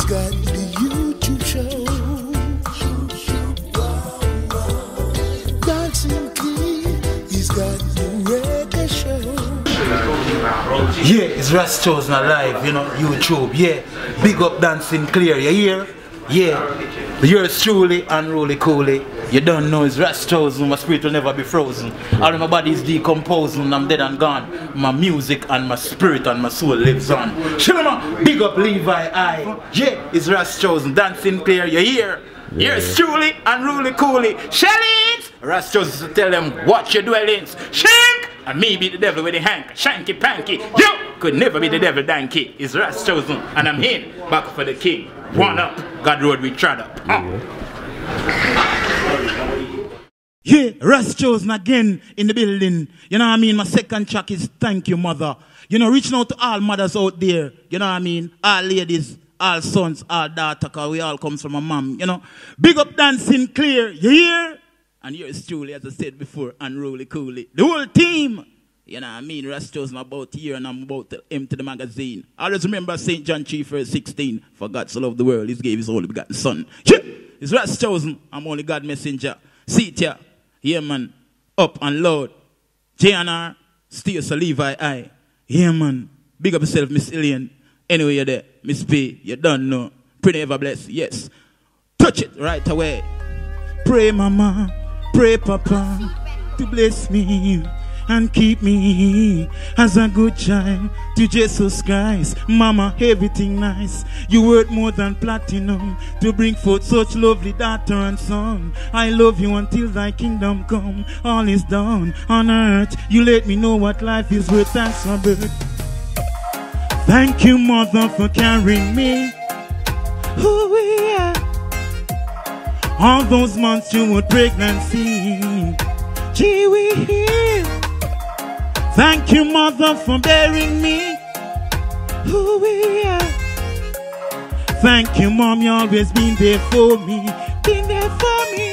got the YouTube show. Dancing Clear, he's got the reggae show. Yeah, it's Ras Chosen Alive, you know, YouTube, yeah. Big up Dancing Clear, you hear? Yeah. Yours truly, Unruly Coolly. You don't know, it's Ras Chosen, my spirit will never be frozen. All my body is decomposing, I'm dead and gone. My music and my spirit and my soul lives on. Shilama, big up Levi I. Yeah, it's Ras Chosen, Dancing Clear, you hear? Yeah. Yours truly, Unruly Coolly. Shellings! Ras Chosen to tell them what your dwellings. Shank! And me be the devil with the hank, shanky panky. You could never be the devil donkey. It's Ras Chosen, and I'm here, back for the king. One up, God road we trod up. Yeah, Ras Chosen again in the building. You know what I mean? My second track is Thank You Mother. You know, reaching out to all mothers out there. You know what I mean? All ladies, all sons, all daughters, because we all come from a mom. You know, big up Dancing Clear. You hear? And yours truly, as I said before, Unruly Coolly. The whole team. You know what I mean? Ras Chosen about here and I'm about to empty the magazine. I always remember St. John 3 verse 16. For God so loved the world, he gave his only begotten son. Yeah. It's Ras Chosen. I'm only God messenger. See it here. Yeah, man. Up and loud. JNR. Steer so Levi I. Yeah, man. Big up yourself, Miss Ilian. Anyway, you're there. Miss P. You don't know. Pretty ever blessed. Yes. Touch it right away. Pray, mama. Pray, papa. To bless me and keep me as a good child to Jesus Christ. Mama, everything nice. You worth more than platinum to bring forth such lovely daughter and son. I love you until thy kingdom come. All is done on earth. You let me know what life is worth. Thanks for birth. Thank you, mother, for carrying me. Ooh, yeah. All those months you were pregnancy. Gee, we here. Thank you, mother, for bearing me. Ooh, yeah. Thank you, mom, you always been there for me. Been there for me.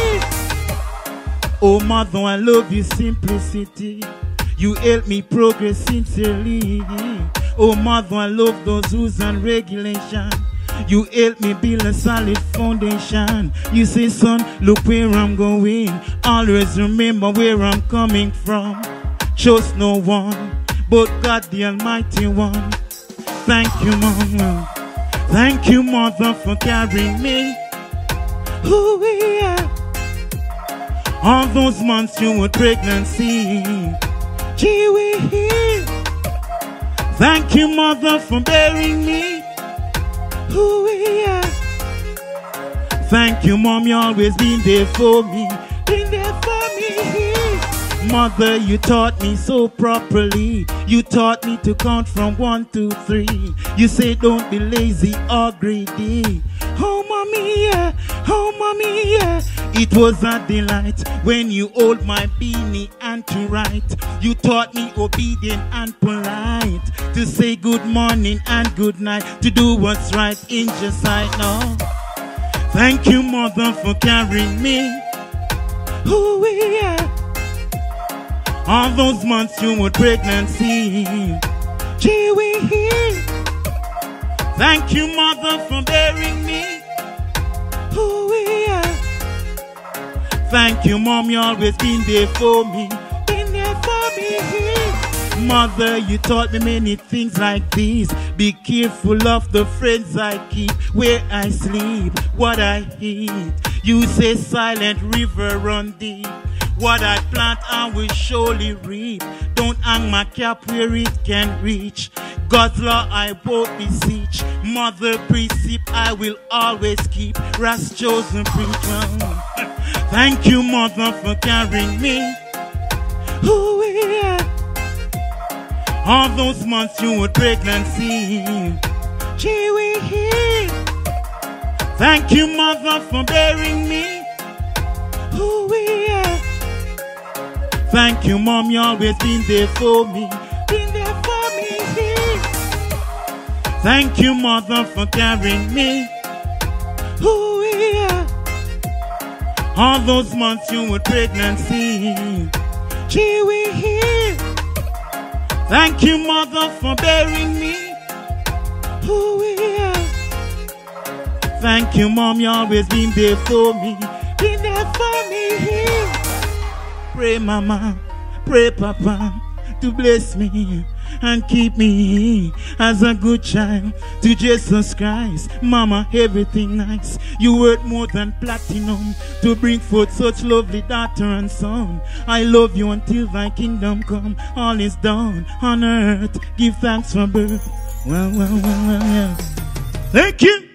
Oh, mother, I love your simplicity. You help me progress sincerely. Oh, mother, I love those rules and regulations. You help me build a solid foundation. You say, son, look where I'm going. Always remember where I'm coming from. Trust no one but God the Almighty One. Thank you, mama. Thank you, mother, for carrying me. Ooh, yeah. All those months you were pregnancy. Gee, we here. Thank you, mother, for bearing me. Ooh, yeah. Thank you, mom, you always been there for me. Been there for me. Mother, you taught me so properly. You taught me to count from 1 to 3. You say don't be lazy or greedy. Oh, mommy, yeah. Oh, mommy, yeah. It was a delight when you hold my beanie and to write. You taught me obedient and polite. To say good morning and good night. To do what's right in your sight now. Thank you, mother, for carrying me. Ooh, yeah. All those months you were pregnancy. Gee, we here. Thank you, mother, for bearing me. Ooh, yeah. Thank you, mom, you always been there for me. Been there for me. Mother, you taught me many things like these. Be careful of the friends I keep, where I sleep, what I eat. You say silent river run deep. What I plant I will surely reap. Don't hang my cap where it can reach. God's law I won't beseech. Mother precept I will always keep. Ras Chosen preacher. Thank you, mother, for carrying me. Ooh, yeah. All those months you were pregnancy. Gee, we here. Thank you, mother, for bearing me. Ooh, yeah. Thank you, mom, you always been there for me. Been there for me. Thank you, mother, for carrying me. Ooh, yeah. All those months you were pregnancy. Gee, we here. Thank you, mother, for bearing me. Ooh, yeah. Thank you, Mom, you always been there for me. Been there for me. Pray, Mama, pray, Papa, to bless me and keep me as a good child to Jesus Christ. Mama, everything nice. You worth more than platinum to bring forth such lovely daughter and son. I love you until thy kingdom come. All is done on earth. Give thanks for birth. Well, yeah. Thank you.